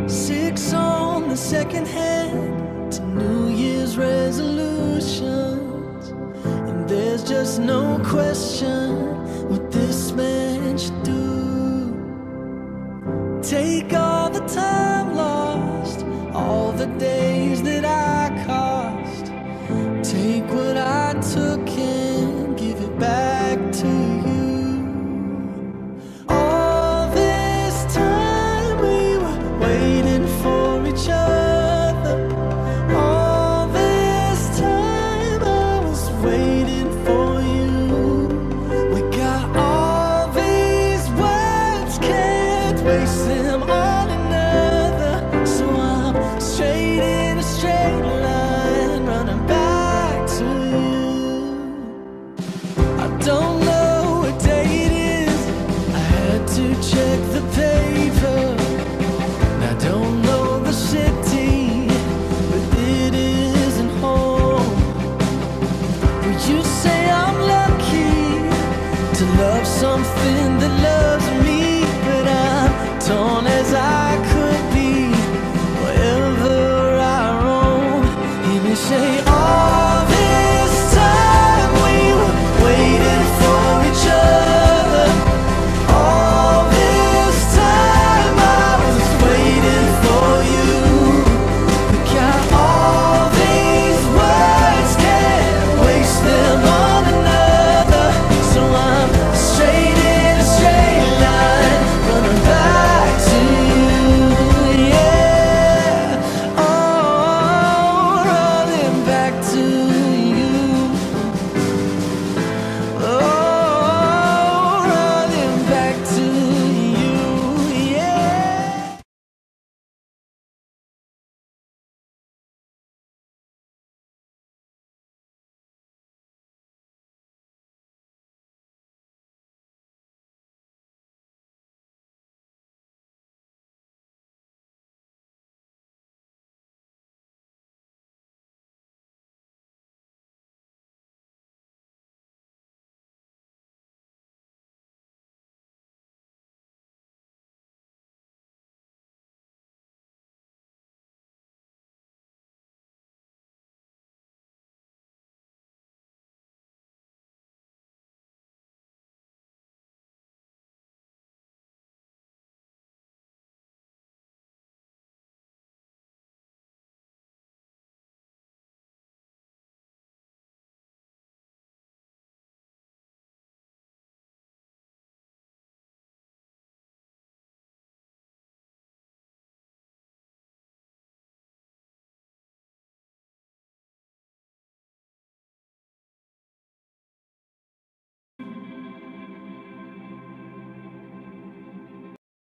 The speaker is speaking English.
6 on the second hand to New Year's resolutions, and there's just no question what this man should do. Take all the time lost, all the days that I cost, take what I took